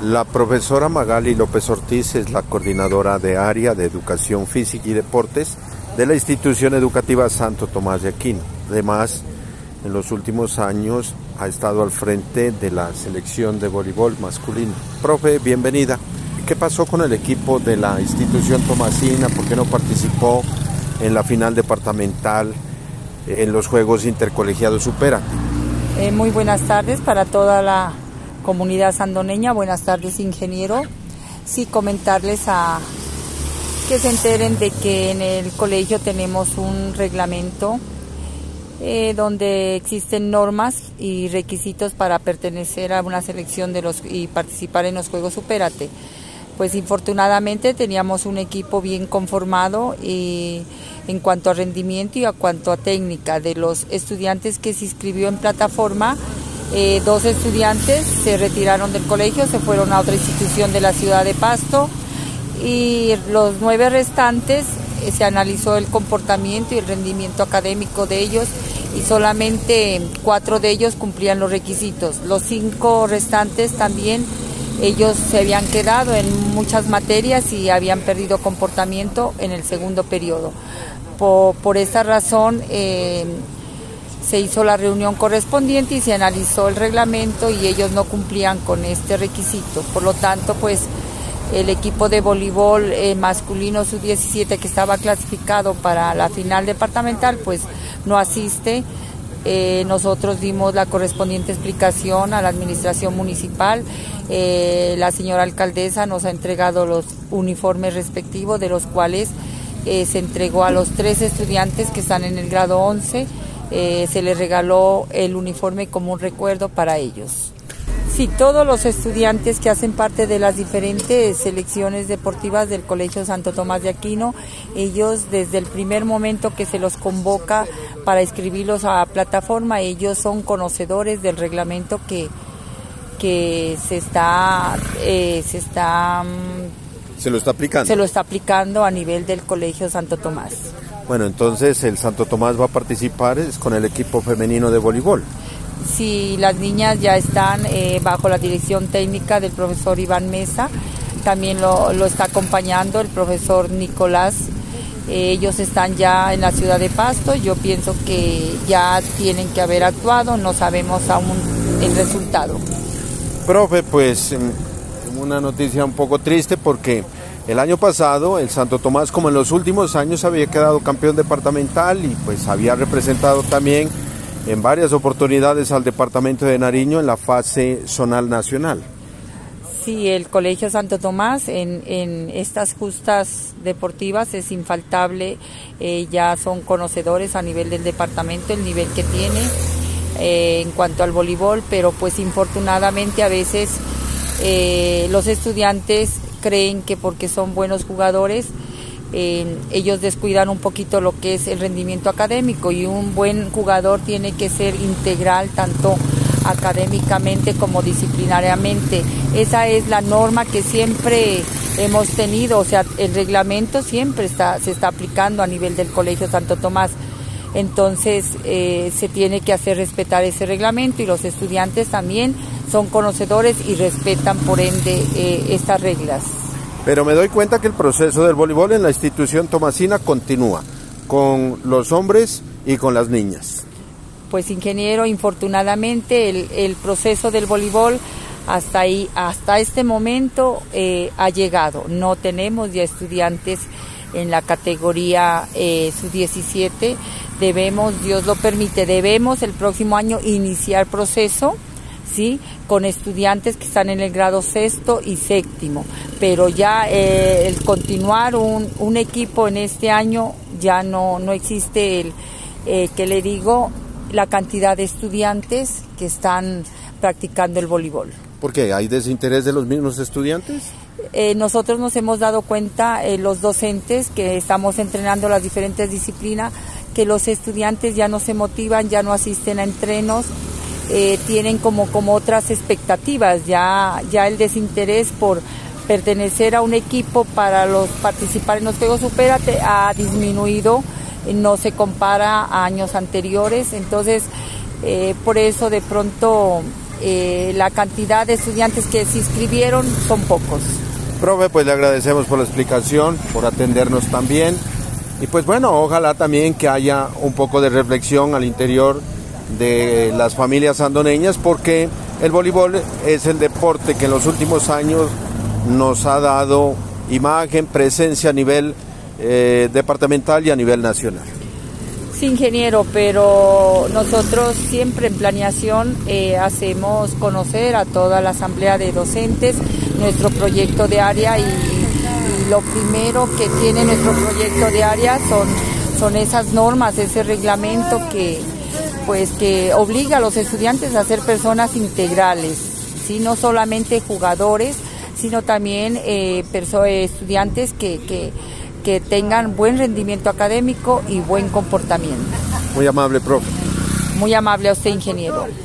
La profesora Magali López Ortiz es la coordinadora de área de Educación Física y Deportes de la institución educativa Santo Tomás de Aquino. Además, en los últimos años ha estado al frente de la selección de voleibol masculino. Profe, bienvenida. ¿Qué pasó con el equipo de la institución tomasina? ¿Por qué no participó en la final departamental en los Juegos Intercolegiados Supérate? Muy buenas tardes para toda la comunidad sandoneña. Buenas tardes, ingeniero. Sí, comentarles que se enteren de que en el colegio tenemos un reglamento donde existen normas y requisitos para pertenecer a una selección y participar en los Juegos Supérate. Pues infortunadamente teníamos un equipo bien conformado en cuanto a rendimiento y a cuanto a técnica. De los estudiantes que se inscribió en plataforma, 2 estudiantes se retiraron del colegio, se fueron a otra institución de la ciudad de Pasto, y los 9 restantes se analizó el comportamiento y el rendimiento académico de ellos y solamente 4 de ellos cumplían los requisitos. Los 5 restantes también, ellos se habían quedado en muchas materias y habían perdido comportamiento en el segundo periodo. Por esta razón se hizo la reunión correspondiente y se analizó el reglamento y ellos no cumplían con este requisito. Por lo tanto, pues el equipo de voleibol masculino sub-17 que estaba clasificado para la final departamental, pues no asiste. Nosotros dimos la correspondiente explicación a la administración municipal. La señora alcaldesa nos ha entregado los uniformes respectivos, de los cuales se entregó a los 3 estudiantes que están en el grado 11. Se les regaló el uniforme como un recuerdo para ellos. Sí, todos los estudiantes que hacen parte de las diferentes selecciones deportivas del Colegio Santo Tomás de Aquino, ellos desde el primer momento que se los convoca para inscribirlos a plataforma, ellos son conocedores del reglamento que se lo está aplicando a nivel del Colegio Santo Tomás. Bueno, entonces el Santo Tomás va a participar con el equipo femenino de voleibol. Sí, las niñas ya están bajo la dirección técnica del profesor Iván Mesa, también lo está acompañando el profesor Nicolás. Ellos están ya en la ciudad de Pasto. Yo pienso que ya tienen que haber actuado, no sabemos aún el resultado. Profe, pues una noticia un poco triste porque el año pasado el Santo Tomás, como en los últimos años, había quedado campeón departamental y pues había representado también en varias oportunidades al departamento de Nariño en la fase zonal nacional. Sí, el Colegio Santo Tomás en estas justas deportivas es infaltable, ya son conocedores a nivel del departamento el nivel que tiene en cuanto al voleibol, pero pues infortunadamente a veces los estudiantes creen que porque son buenos jugadores ellos descuidan un poquito lo que es el rendimiento académico, y un buen jugador tiene que ser integral tanto académicamente como disciplinariamente. Esa es la norma que siempre hemos tenido, o sea, el reglamento siempre se está aplicando a nivel del Colegio Santo Tomás. Entonces se tiene que hacer respetar ese reglamento, y los estudiantes también son conocedores y respetan por ende estas reglas. Pero me doy cuenta que el proceso del voleibol en la institución tomasina continúa, con los hombres y con las niñas. Pues ingeniero, infortunadamente el proceso del voleibol hasta este momento ha llegado. No tenemos ya estudiantes en la categoría sub-17. Debemos, Dios lo permite, el próximo año iniciar proceso, ¿sí?, con estudiantes que están en el grado 6º y 7º, pero ya el continuar un equipo en este año ya no existe la cantidad de estudiantes que están practicando el voleibol. ¿Por qué? ¿Hay desinterés de los mismos estudiantes? Nosotros nos hemos dado cuenta, los docentes que estamos entrenando las diferentes disciplinas, que los estudiantes ya no se motivan, ya no asisten a entrenos, tienen como otras expectativas, ya el desinterés por pertenecer a un equipo para participar en los Juegos Supérate ha disminuido, no se compara a años anteriores. Entonces por eso de pronto la cantidad de estudiantes que se inscribieron son pocos. Profe, pues le agradecemos por la explicación, por atendernos también. Y pues bueno, ojalá también que haya un poco de reflexión al interior de las familias andoneñas, porque el voleibol es el deporte que en los últimos años nos ha dado imagen, presencia a nivel departamental y a nivel nacional. Sí, ingeniero, pero nosotros siempre en planeación hacemos conocer a toda la asamblea de docentes nuestro proyecto de área y lo primero que tiene nuestro proyecto de área son esas normas, ese reglamento que obliga a los estudiantes a ser personas integrales, ¿sí? No solamente jugadores, sino también estudiantes que tengan buen rendimiento académico y buen comportamiento. Muy amable, profe. Muy amable a usted, ingeniero.